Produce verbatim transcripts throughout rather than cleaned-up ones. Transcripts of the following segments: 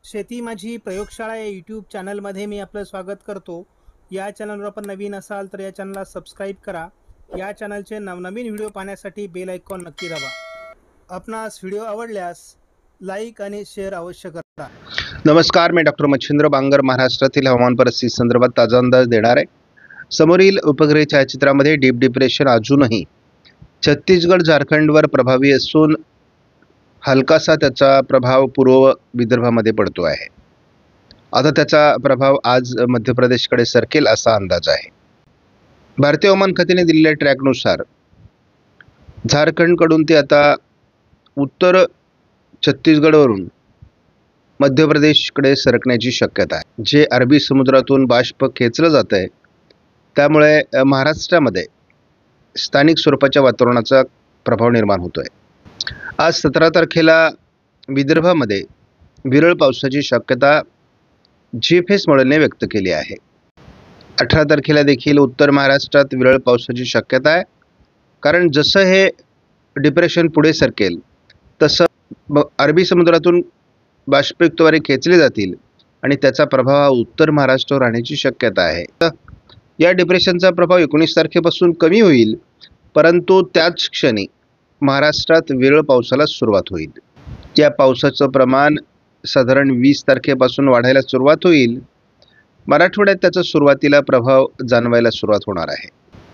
शेती माझी प्रयोगशाळा या यूट्यूब चॅनलमध्ये मी आपलं स्वागत करतो. या चॅनलवर आपण नवीन असाल तर या चॅनलला सबस्क्राईब करा. या चॅनलचे नवनवीन व्हिडिओ पाहण्यासाठी बेल आयकॉन नक्की दाबा. आपणास व्हिडिओ आवडल्यास लाईक आणि शेअर अवश्य करा. नमस्कार, मी डॉक्टर मच्छिंद्र बांगर महाराष्ट्रातील हवामान परिस्थिती संदर्भात ताजा अंदाज देणार आहे. समोरील उपग्रह छायाचित्रामध्ये डीप डिप्रेशन अजूनही छत्तीसगड झारखंडवर प्रभावी असून हलकासा त्याचा प्रभाव पूर्व विदर्भामध्ये पडतो आहे. आता त्याचा प्रभाव आज मध्य प्रदेशकडे सरकेल असा अंदाज आहे. भारतीय हवामान खात्याने दिलेल्या ट्रॅकनुसार झारखंडकडून ते आता उत्तर छत्तीसगडवरून मध्य प्रदेशकडे सरकण्याची शक्यता आहे. जे अरबी समुद्रातून बाष्प खेचलं जात आहे त्यामुळे महाराष्ट्रामध्ये स्थानिक स्वरूपाच्या वातावरणाचा प्रभाव निर्माण होतो आहे. आज सतरा तारखेला विदर्भामध्ये विरळ पावसाची शक्यता जी एफ एस मॉडेलने व्यक्त केली आहे. अठरा तारखेला देखील उत्तर महाराष्ट्रात विरळ पावसाची शक्यता आहे, कारण जसं हे डिप्रेशन पुढे सरकेल तसं अरबी समुद्रातून बाष्पयुक्त वारे खेचले जातील आणि त्याचा प्रभाव हा उत्तर महाराष्ट्रावर राहण्याची शक्यता आहे. या डिप्रेशनचा प्रभाव एकोणीस तारखेपासून कमी होईल, परंतु त्याच क्षणी महाराष्ट्रात विरळ पावसाला सुरुवात होईल. या पावसाचं प्रमाण साधारण वीस तारखेपासून वाढायला सुरुवात होईल. मराठवाड्यात त्याचा सुरुवातीला प्रभाव जाणवायला सुरुवात होणार आहे.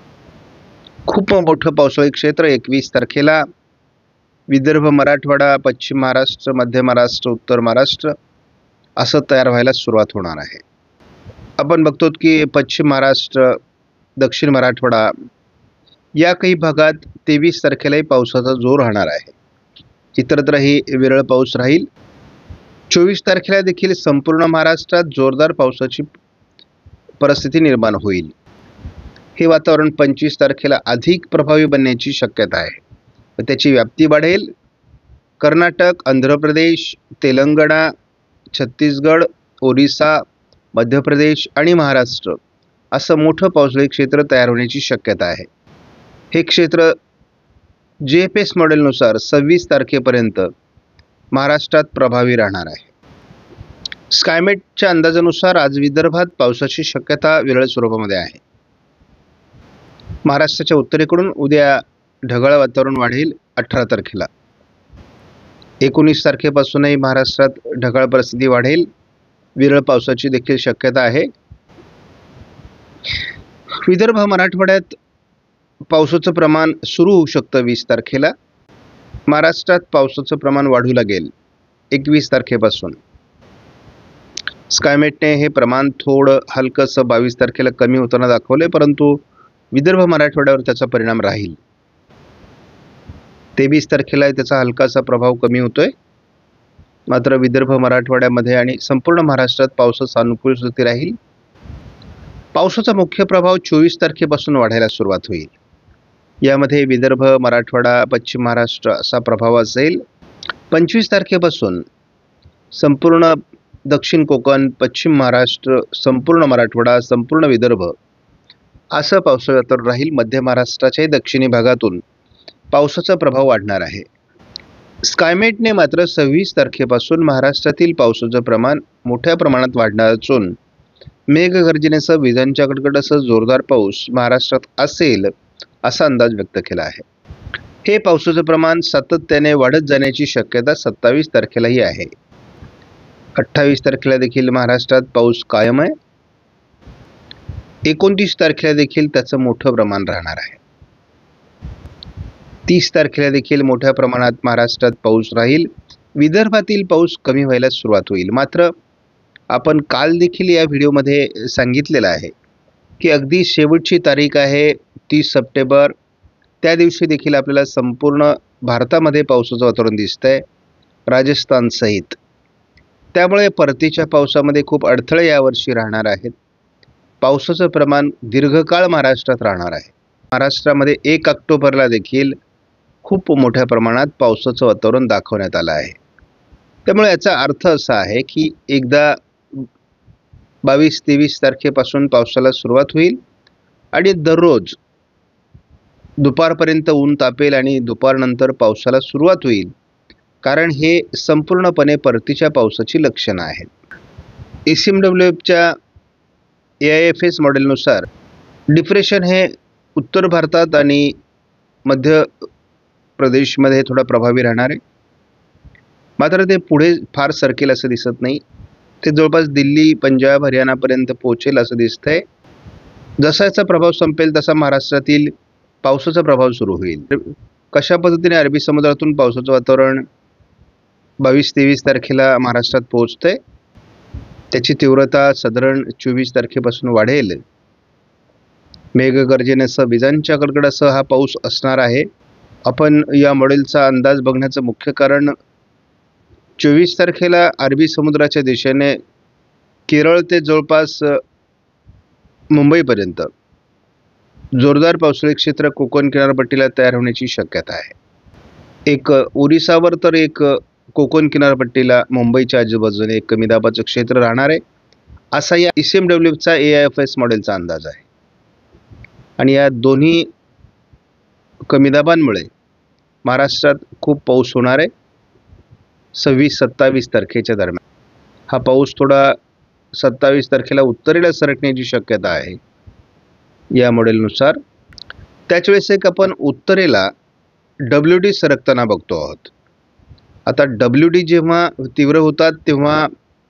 खूप मोठं पावसाळी क्षेत्र एकवीस तारखेला विदर्भ, मराठवाडा, पश्चिम महाराष्ट्र, मध्य महाराष्ट्र, उत्तर महाराष्ट्र असं तयार व्हायला सुरुवात होणार आहे. आपण बघतो की पश्चिम महाराष्ट्र, दक्षिण मराठवाडा या काही भागात तेवीस तारखेलाही पावसाचा जोर राहणार आहे. इतरत्रही विरळ पाऊस राहील. चोवीस तारखेला देखील संपूर्ण महाराष्ट्रात जोरदार पावसाची परिस्थिती निर्माण होईल. हे वातावरण पंचवीस तारखेला अधिक प्रभावी बनण्याची शक्यता आहे. त्याची व्याप्ती वाढेल. कर्नाटक, आंध्र प्रदेश, तेलंगणा, छत्तीसगड, ओरिसा, मध्य प्रदेश आणि महाराष्ट्र असं मोठं पावसाळी क्षेत्र तयार होण्याची शक्यता आहे. हे क्षेत्र जी एफ एस मॉडेलनुसार सव्वीस तारखेपर्यंत महाराष्ट्रात प्रभावी राहणार आहे. स्कायमेटच्या अंदाजानुसार आज विदर्भात पावसाची शक्यता विरळ स्वरूपामध्ये आहे. महाराष्ट्राच्या उत्तरेकडून उद्या ढगाळ वातावरण वाढेल. अठरा तारखेला एकोणीस तारखेपासूनही महाराष्ट्रात ढगाळ परिस्थिती वाढेल. विरळ पावसाची देखील शक्यता आहे. विदर्भ, मराठवाड्यात पावसाचं प्रमाण सुरू होऊ शकतं वीस तारखेला. महाराष्ट्रात पावसाचं प्रमाण वाढू लागेल एकवीस तारखेपासून. स्कायमेटने हे प्रमाण थोडं हलकंसं बावीस तारखेला कमी होताना दाखवले, परंतु विदर्भ, मराठवाड्यावर त्याचा परिणाम राहील. तेवीस तारखेला त्याचा हलकासा प्रभाव कमी होतोय. मात्र विदर्भ, मराठवाड्यामध्ये आणि संपूर्ण महाराष्ट्रात पावसाचा अनुकूल स्थिती राहील. पावसाचा मुख्य प्रभाव चोवीस तारखेपासून वाढायला सुरुवात होईल. यामध्ये विदर्भ, मराठवाडा, पश्चिम महाराष्ट्र असा प्रभाव असेल. पंचवीस तारखेपासून संपूर्ण दक्षिण कोकण, पश्चिम महाराष्ट्र, संपूर्ण मराठवाडा, संपूर्ण विदर्भ असं पावसाळी वातावरण राहील. मध्य महाराष्ट्राच्याही दक्षिणी भागातून पावसाचा प्रभाव वाढणार आहे. स्कायमेटने मात्र सव्वीस तारखेपासून महाराष्ट्रातील पावसाचं प्रमाण मोठ्या प्रमाणात वाढणार असून मेघगर्जनेसह विजांच्या कडकडाटासह जोरदार पाऊस महाराष्ट्रात असेल असा अंदाज व्यक्त केला आहे. हे पावसाचं प्रमाण सातत्याने वाढत जाण्याची शक्यता सत्तावीस तारखेलाही आहे. अठ्ठावीस तारखेला देखील महाराष्ट्रात पाऊस कायम आहे. एकोणतीस तारखेला देखील त्याचं मोठं प्रमाण राहणार आहे. तीस तारखेला देखील मोठ्या प्रमाणात महाराष्ट्रात पाऊस राहील. विदर्भातील पाऊस कमी व्हायला सुरुवात होईल. मात्र आपण काल देखील या व्हिडिओमध्ये सांगितलेलं आहे की अगदी शेवटची तारीख आहे तीस सप्टेंबर. त्या दिवशी देखील आपल्याला संपूर्ण भारतामध्ये पावसाचं वातावरण दिसतंय, राजस्थानसहित. त्यामुळे परतीच्या पावसामध्ये खूप अडथळे यावर्षी राहणार आहेत. पावसाचं प्रमाण दीर्घकाळ महाराष्ट्रात राहणार आहे. महाराष्ट्रामध्ये एक ऑक्टोबरला देखील खूप मोठ्या प्रमाणात पावसाचं वातावरण दाखवण्यात आलं आहे. त्यामुळे याचा अर्थ असा आहे की एकदा बावीस तेवीस तारखेपासून पावसाला सुरुवात होईल आणि दररोज दुपारपर्यंत ऊन तापेल आणि दुपारनंतर पावसाला सुरुवात होईल. कारण हे संपूर्णपणे परतीच्या पावसाची लक्षणं आहेत. ई सी एम डब्ल्यू एफच्या ए आय एफ एस मॉडेलनुसार डिप्रेशन हे उत्तर भारतात आणि मध्य प्रदेशमध्ये थोडा प्रभावी राहणार आहे. मात्र ते पुढे फार सरकेल असं दिसत नाही. ते जवळपास दिल्ली, पंजाब, हरियाणापर्यंत पोहोचेल असं दिसतंय. जसा याचा प्रभाव संपेल तसा महाराष्ट्रातील पावसाचा प्रभाव सुरू होईल. कशा पद्धतीने अरबी समुद्रातून पावसाचं वातावरण बावीस तेवीस तारखेला महाराष्ट्रात पोहोचतंय, त्याची तीव्रता साधारण चोवीस तारखेपासून वाढेल. मेघगर्जनेसह विजांच्या कडकडासह हा पाऊस असणार आहे. आपण या मॉडेलचा अंदाज बघण्याचं मुख्य कारण चोवीस तारखेला अरबी समुद्राच्या दिशेने केरळ ते जवळपास मुंबईपर्यंत जोरदार पावसाळी क्षेत्र कोकण किनारपट्टीला तयार होण्याची शक्यता आहे. एक ओरिसावर तर एक कोकण किनारपट्टीला मुंबईच्या आजूबाजूने एक कमी दाबाचं क्षेत्र राहणार आहे, असा या ई सी एम डब्ल्यू एफचा ए आय एफ एस मॉडेलचा अंदाज आहे. आणि या दोन्ही कमी दाबांमुळे महाराष्ट्रात खूप पाऊस होणार आहे. सव्वीस सत्तावीस तारखेच्या दरम्यान हा पाऊस थोडा सत्तावीस तारखेला उत्तरेला सरकण्याची शक्यता आहे या मॉडेलनुसार. त्याच वेळेस एक आपण उत्तरेला डब्ल्यू डी सरकताना बघतो आहोत. आता डब्ल्यू डी जेव्हा तीव्र होतात तेव्हा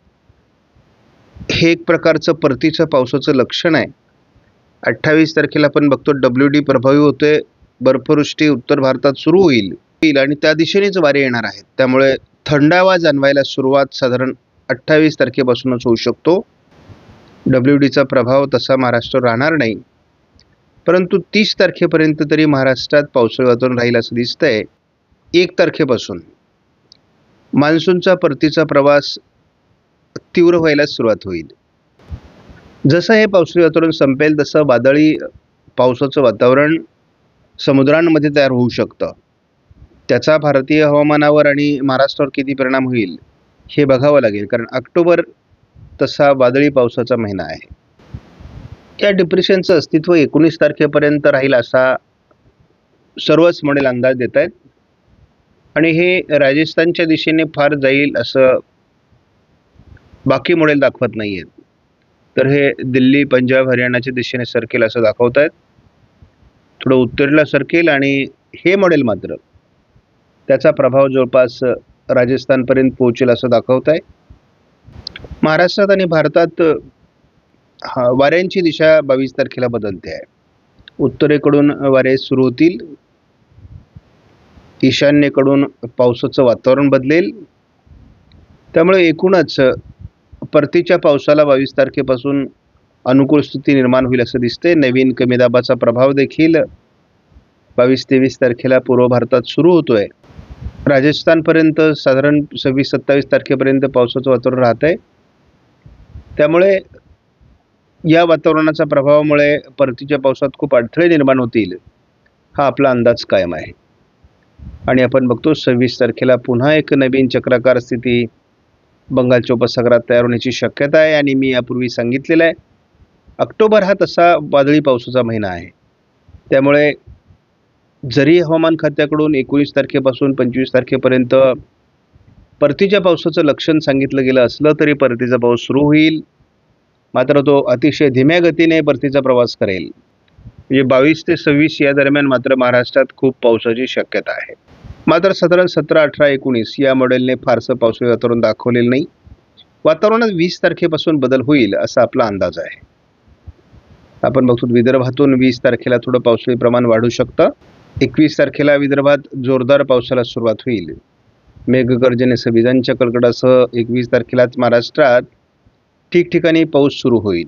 हे एक प्रकारचं परतीच्या पावसाचं लक्षण आहे. अठ्ठावीस तारखेला आपण बघतो डब्ल्यू डी प्रभावी होते, बर्फवृष्टी उत्तर भारतात सुरू होईल आणि त्या दिशेनेच वारे येणार आहेत. त्यामुळे थंडावा जाणवायला सुरुवात साधारण अठ्ठावीस तारखेपासूनच होऊ शकतो. डब्ल्यू डीचा प्रभाव तसा महाराष्ट्रावर राहणार नाही, परंतु तीस तारखेपर्यंत तरी महाराष्ट्रात पावसाळी वातावरण राहील असं दिसतंय. एक तारखेपासून मान्सूनचा परतीचा प्रवास तीव्र व्हायला सुरुवात होईल. जसं हे पावसाळी वातावरण संपेल तसं वादळी पावसाचं वातावरण समुद्रांमध्ये तयार होऊ शकतं. त्याचा भारतीय हवामानावर आणि महाराष्ट्रावर किती परिणाम होईल हे बघावं लागेल, कारण ऑक्टोबर तसा वादळी पावसाचा महिना आहे. या डिप्रेशनचं अस्तित्व एकोणीस तारखेपर्यंत राहील असा सर्वच मॉडेल अंदाज देत आहेत. आणि हे राजस्थानच्या दिशेने फार जाईल असं बाकी मॉडेल दाखवत नाही आहेत. तर हे दिल्ली, पंजाब, हरियाणाच्या दिशेने सरकेल असं दाखवत आहेत. थोडं उत्तरेला सरकेल आणि हे मॉडेल मात्र त्याचा प्रभाव जवळपास राजस्थानपर्यंत पोहोचेल असं दाखवत आहे. महाराष्ट्रात आणि भारतात हा वाऱ्यांची दिशा बावीस तारखेला बदलते आहे. उत्तरेकडून वारे सुरू होतील, ईशान्येकडून पावसाचं वातावरण बदलेल. त्यामुळे एकूणच परतीच्या पावसाला बावीस तारखेपासून अनुकूल स्थिती निर्माण होईल असं दिसते. नवीन कमी दाबाचा प्रभाव देखील बावीस तेवीस तारखेला पूर्व भारतात सुरू होतोय. राजस्थानपर्यंत साधारण सव्वीस सत्तावीस तारखेपर्यंत पावसाचं वातावरण राहत आहे. त्यामुळे या वातावरणाच्या प्रभावामुळे परतीच्या पावसात खूप अडथळे निर्माण होतील हा आपला अंदाज कायम आहे. आणि आपण बघतो सव्वीस तारखेला पुन्हा एक नवीन चक्राकार स्थिती बंगालच्या उपसागरात तयार होण्याची शक्यता आहे. आणि मी यापूर्वी सांगितलेलं आहे, ऑक्टोबर हा तसा वादळी पावसाचा महिना आहे. त्यामुळे जरी हवामान खात्याकडून एकोणीस तारखेपासून पंचवीस तारखेपर्यंत परतीच्या पावसाचं लक्षण सांगितलं गेलं असलं तरी परतीचा पाऊस सुरू होईल, मात्र तो अतिशय धीम्या गतीने परतीचा प्रवास करेल. म्हणजे बावीस ते सव्वीस या दरम्यान मात्र महाराष्ट्रात खूप पावसाची शक्यता आहे. मात्र साधारण सतरा अठरा एकोणीस या मॉडेलने फारसं पावसाळी वातावरण दाखवलेलं नाही. वातावरणात वीस तारखेपासून बदल होईल असा आपला अंदाज आहे. आपण बघतो विदर्भातून वीस तारखेला थोडं पावसाळी प्रमाण वाढू शकतं. एकवीस तारखेला विदर्भात जोरदार पावसाला सुरुवात होईल. मेघगर्जनेसह विजांच्या कडकडासह एकवीस तारखेलाच महाराष्ट्रात ठिकठिकाणी पाऊस सुरू होईल.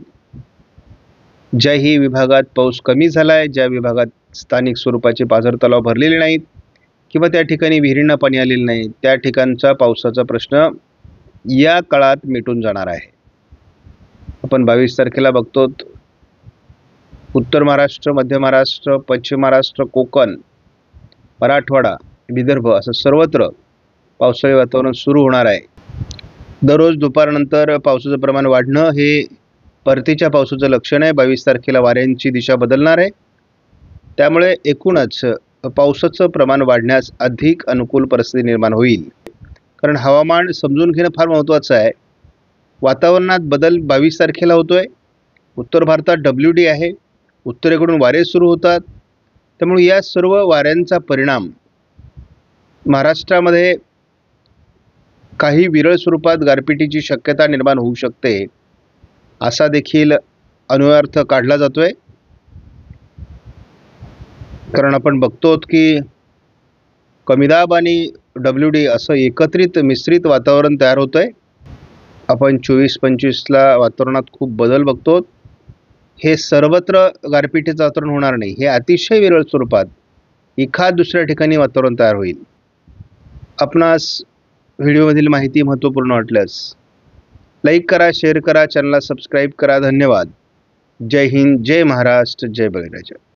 ज्याही विभागात पाऊस कमी झाला आहे, ज्या विभागात स्थानिक स्वरूपाचे पाझर तलाव भरलेले नाहीत किंवा त्या ठिकाणी विहिरींना पाणी आलेलं नाही, त्या ठिकाणचा पावसाचा प्रश्न या काळात मिटून जाणार आहे. आपण बावीस तारखेला बघतो उत्तर महाराष्ट्र, मध्य महाराष्ट्र, पश्चिम महाराष्ट्र, कोकण, मराठवाडा, विदर्भ असं सर्वत्र पावसाळी वातावरण सुरू होणार आहे. दररोज दुपारनंतर पावसाचं प्रमाण वाढणं हे परतीच्या पावसाचं लक्षण आहे. बावीस तारखेला वाऱ्यांची दिशा बदलणार आहे. त्यामुळे एकूणच पावसाचं प्रमाण वाढण्यास अधिक अनुकूल परिस्थिती निर्माण होईल. कारण हवामान समजून घेणं फार महत्त्वाचं आहे. वातावरणात बदल बावीस तारखेला होतो आहे. उत्तर भारतात डब्ल्यू डी आहे. उत्तरेकडून वारे सुरू होतात. त्यामुळे या सर्व वाऱ्यांचा परिणाम महाराष्ट्रामध्ये काही विरळ स्वरूपात गारपिटीची शक्यता निर्माण होऊ शकते, असा देखील अन्वयार्थ काढला जातो आहे. कारण आपण बघतो की कमी दाब आणि डब्ल्यू डी असं एकत्रित मिश्रित वातावरण तयार होतं आहे. आपण चोवीस पंचवीसला वातावरणात खूप बदल बघतो. हे सर्वत्र गारपिटीचं वातावरण होणार नाही. हे अतिशय विरळ स्वरूपात एखाद दुसऱ्या ठिकाणी वातावरण तयार होईल. आपणास व्हिडिओमधील माहिती महत्त्वपूर्ण वाटल्यास लाईक करा, शेअर करा, चॅनलला सबस्क्राईब करा. धन्यवाद. जय हिंद, जय महाराष्ट्र, जय बळीराजा.